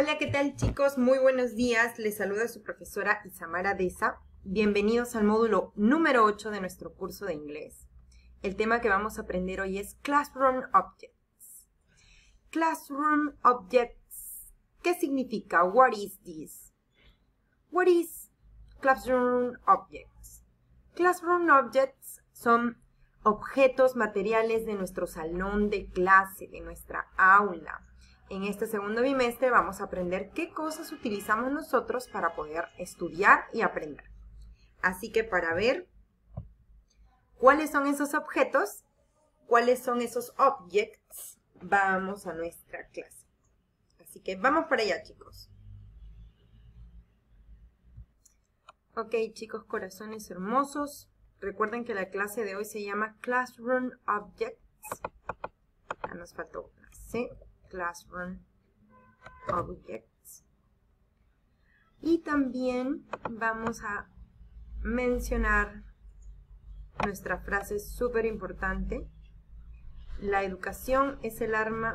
Hola, ¿qué tal chicos? Muy buenos días. Les saluda su profesora Isamara Deza. Bienvenidos al módulo número 8 de nuestro curso de inglés. El tema que vamos a aprender hoy es Classroom Objects. Classroom Objects. ¿Qué significa? What is this? What is Classroom Objects? Classroom Objects son objetos materiales de nuestro salón de clase, de nuestra aula. En este segundo bimestre vamos a aprender qué cosas utilizamos nosotros para poder estudiar y aprender. Así que para ver cuáles son esos objetos, cuáles son esos objects, vamos a nuestra clase. Así que vamos para allá, chicos. Ok, chicos, corazones hermosos. Recuerden que la clase de hoy se llama Classroom Objects. Ya nos faltó una C. Classroom Objects. Y también vamos a mencionar nuestra frase súper importante. La educación es el arma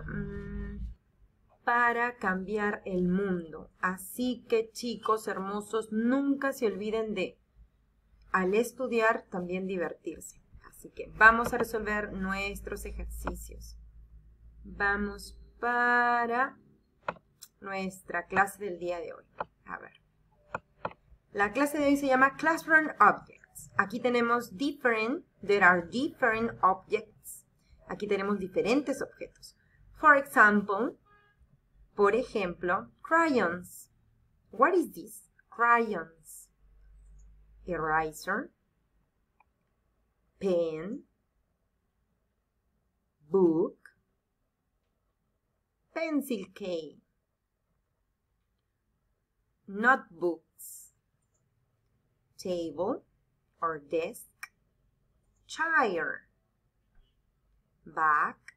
para cambiar el mundo. Así que chicos hermosos, nunca se olviden de, al estudiar, también divertirse. Así que vamos a resolver nuestros ejercicios. Vamos para nuestra clase del día de hoy. A ver. La clase de hoy se llama Classroom Objects. Aquí tenemos there are different objects. Aquí tenemos diferentes objetos. For example, por ejemplo, crayons. What is this? Crayons. Eraser. Pen. Book. Pencil case. Notebooks. Table or desk. Chair. Bag.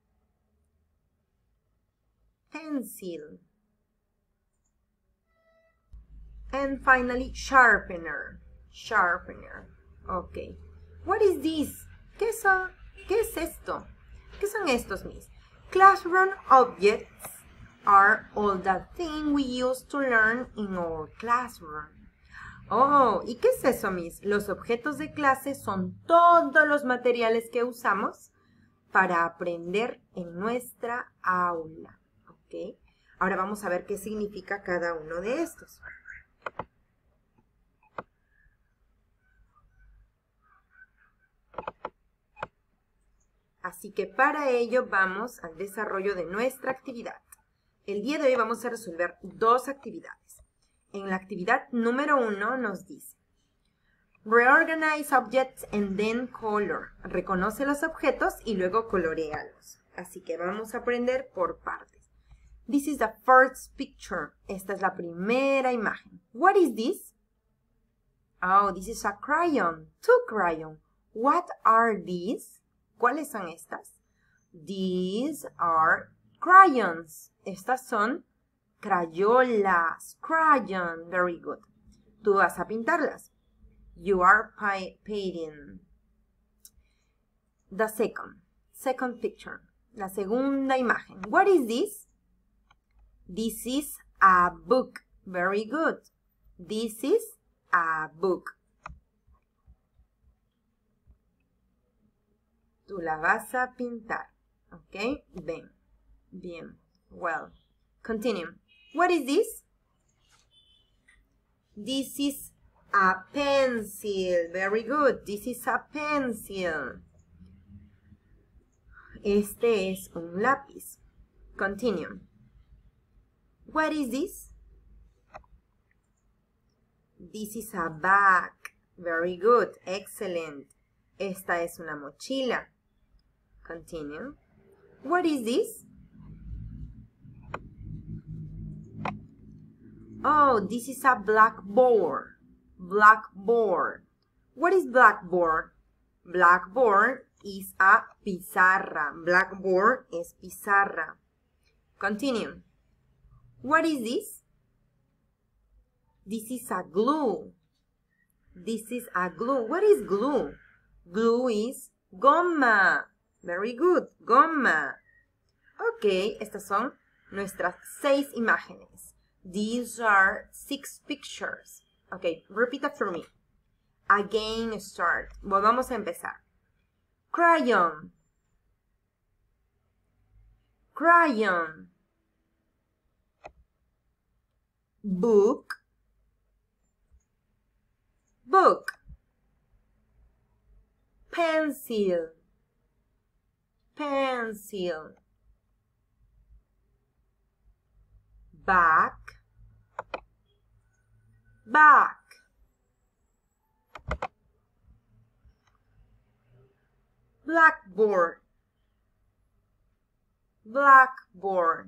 Pencil. And finally, sharpener. Sharpener. Ok. What is this? ¿Qué es esto? ¿Qué son estos, mis? Classroom objects are all the things we use to learn in our classroom. Oh, ¿y qué es eso, mis? Los objetos de clase son todos los materiales que usamos para aprender en nuestra aula. ¿Ok? Ahora vamos a ver qué significa cada uno de estos. Así que para ello vamos al desarrollo de nuestra actividad. El día de hoy vamos a resolver dos actividades. En la actividad número 1 nos dice Reorganize objects and then color. Reconoce los objetos y luego coloréalos. Así que vamos a aprender por partes. This is the first picture. Esta es la primera imagen. What is this? Oh, this is a crayon. Two crayons. What are these? ¿Cuáles son estas? These are crayons. Estas son crayolas. Crayon. Very good. Tú vas a pintarlas. You are painting. The second picture. La segunda imagen. What is this? This is a book. Very good. This is a book. Tú la vas a pintar. ¿Ok? Bien. Bien. Well. Continue. What is this? This is a pencil. Very good. This is a pencil. Este es un lápiz. Continue. What is this? This is a bag. Very good. Excellent. Esta es una mochila. Continue. What is this? Oh, this is a blackboard. Blackboard. What is blackboard? Blackboard is a pizarra. Blackboard es pizarra. Continue. What is this? This is a glue. This is a glue. What is glue? Glue is goma. Very good. Goma. Ok, estas son nuestras 6 imágenes. These are 6 pictures. Okay, repeat after me. Again, start. Volvamos a empezar. Crayon. Crayon. Book. Book. Pencil. Pencil. Back. Back. Blackboard. Blackboard.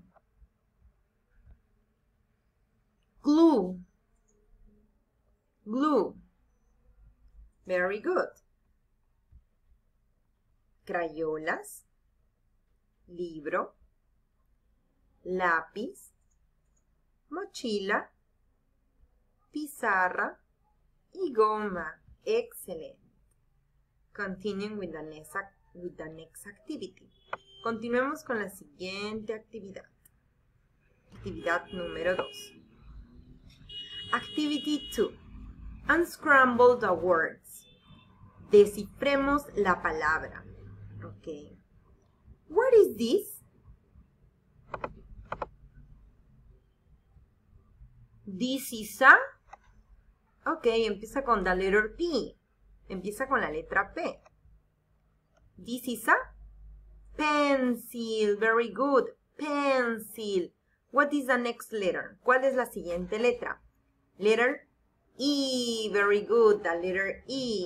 Glue. Glue. Very good. Crayolas. Libro. Lápiz. Mochila. Pizarra. Y goma. Excellent. Continuing with the next activity. Continuemos con la siguiente actividad. Actividad número 2. Activity 2. Unscramble the words. Descifremos la palabra. Okay. What is this? This is a... Okay, empieza con the letter P. Empieza con la letra P. This is a pencil. Very good. Pencil. What is the next letter? ¿Cuál es la siguiente letra? Letter E. Very good. The letter E.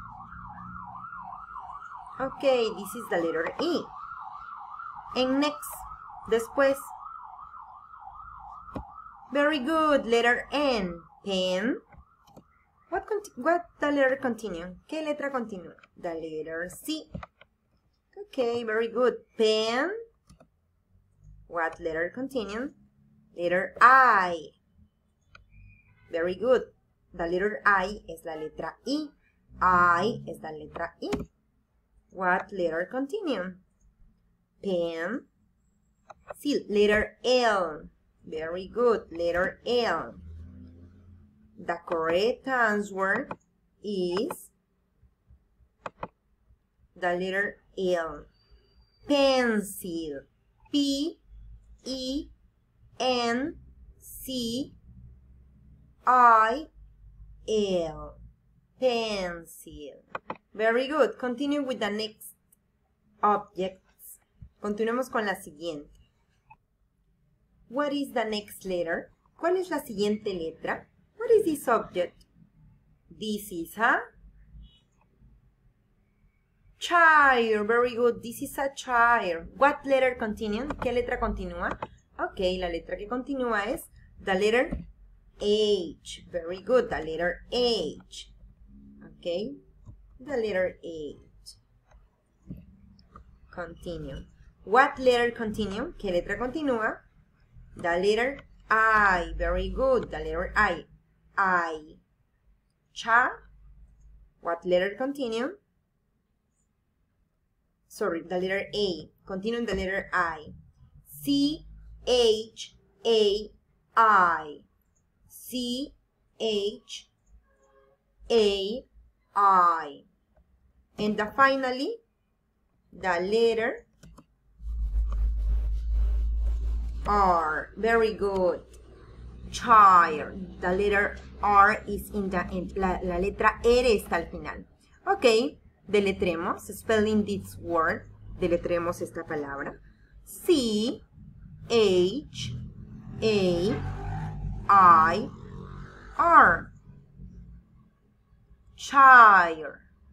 Okay, this is the letter E. And next, después. Very good. Letter N. Pen. What the letter continue? ¿Qué letra continúa? The letter C. Okay, very good. Pen. What letter continue? Letter I. Very good. The letter I es la letra I. I es la letra I. What letter continue? Pen. Sí, letter L. Very good. Letter L. The correct answer is the letter L. Pencil. P-E-N-C-I-L. Pencil. Very good. Continue with the next objects. Continuemos con la siguiente. What is the next letter? ¿Cuál es la siguiente letra? What is this object? This is a chair. Very good. This is a chair. What letter continue? ¿Qué letra continúa? Ok, la letra que continúa es the letter H. Very good. The letter H. Ok. The letter H. Continue. What letter continue? ¿Qué letra continúa? The letter I. Very good. The letter I. I. Cha. What letter continue? Sorry, the letter A. Continue the letter I. C-H-A-I. C-H-A-I. And finally, the letter R. Very good. Child. The letter R is la letra R está al final. Ok, deletremos. Spelling this word. Deletremos esta palabra. C-H-A-I-R. Child.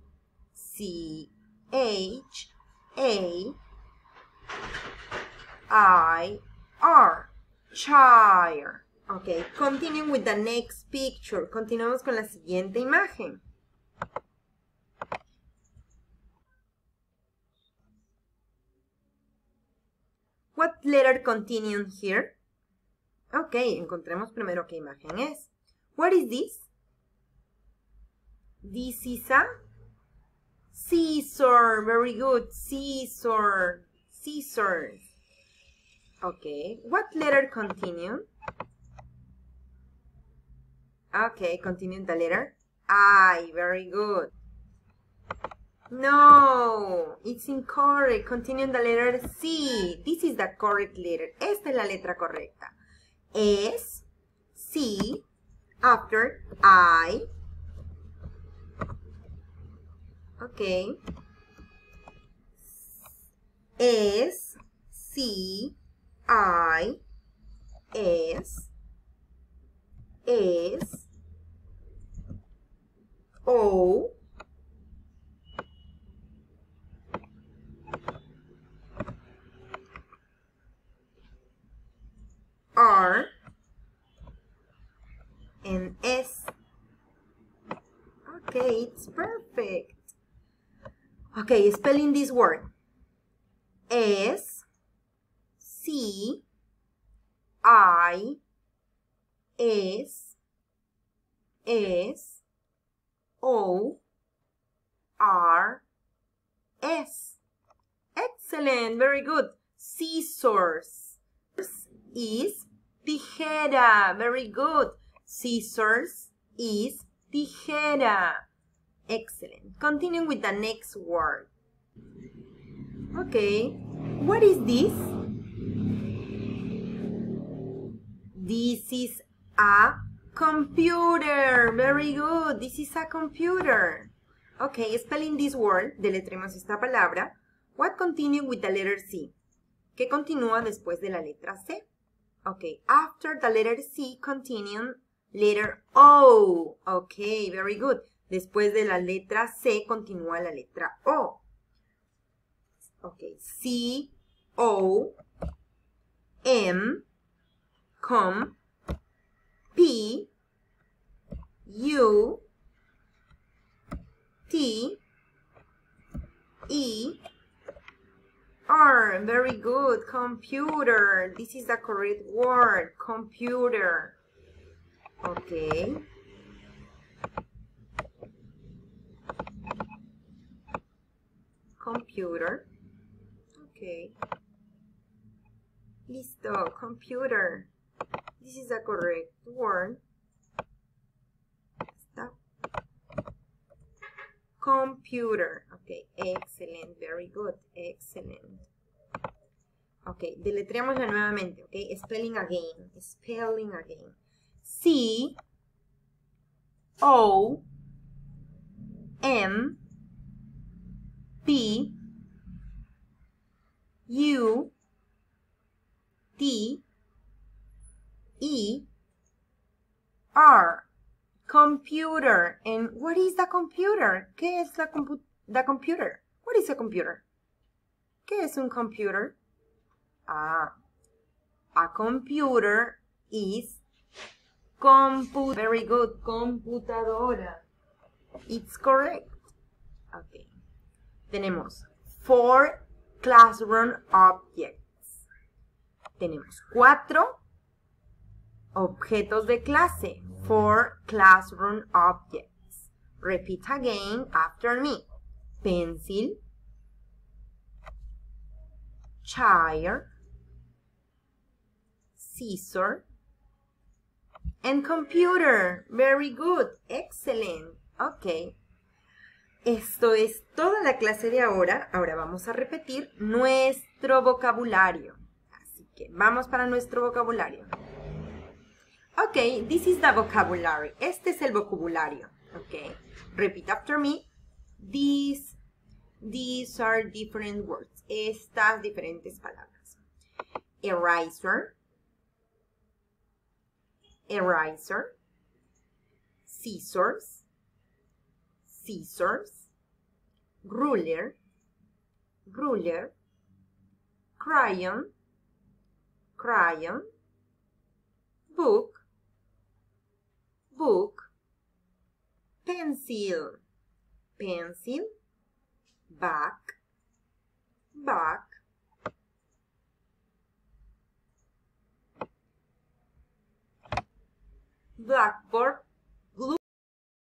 C-H-A-I-R. Child. Ok, continuing with the next picture. Continuamos con la siguiente imagen. What letter continue here? Ok, encontremos primero qué imagen es. What is this? This is a scissor. Very good. Scissor. Scissors. Okay. What letter continue? Okay, continue the letter I. Very good. No, it's incorrect. Continue the letter C. This is the correct letter. Esta es la letra correcta. S, C, after I. Okay. S, C, I, S, S, O, R, and S. Okay, it's perfect. Okay, spelling this word. S, C, I, S, S, O, R, S. Excellent, very good. Scissors is tijera. Very good. Scissors is tijera. Excellent. Continuing with the next word. Okay, what is this? This is a computer. Very good. This is a computer. Okay, spelling this word, deletremos esta palabra. What continue with the letter C? ¿Qué continúa después de la letra C? Okay, after the letter C, continue letter O. Okay, very good. Después de la letra C, continúa la letra O. Okay, C, O, M, com, P, U, T, E, R. Very good. Computer. This is the correct word. Computer. Okay. Computer. Okay. Listo. Computer. This is the correct word. Stop. Computer. Okay, excellent, very good, excellent. Okay, deletreamosla nuevamente, okay, spelling again. C, O, M, P, U, T, E, R. Computer. And what is the computer? ¿Qué es the computer? What is a computer? ¿Qué es un computer? A computer is very good, computadora. It's correct. Okay. Tenemos 4 classroom objects. Tenemos 4 objetos de clase. 4 classroom objects. Repeat again after me. Pencil, chair, scissor, and computer. Very good. Excellent. Ok. Esto es toda la clase de ahora. Ahora vamos a repetir nuestro vocabulario. Así que vamos para nuestro vocabulario. Ok, this is the vocabulary. Este es el vocabulario. Ok. Repeat after me. These are different words. Estas diferentes palabras. Eraser. Eraser. Scissors. Scissors. Ruler. Ruler. Crayon. Crayon. Book. Book. Pencil. Pencil. Back. Back. Blackboard.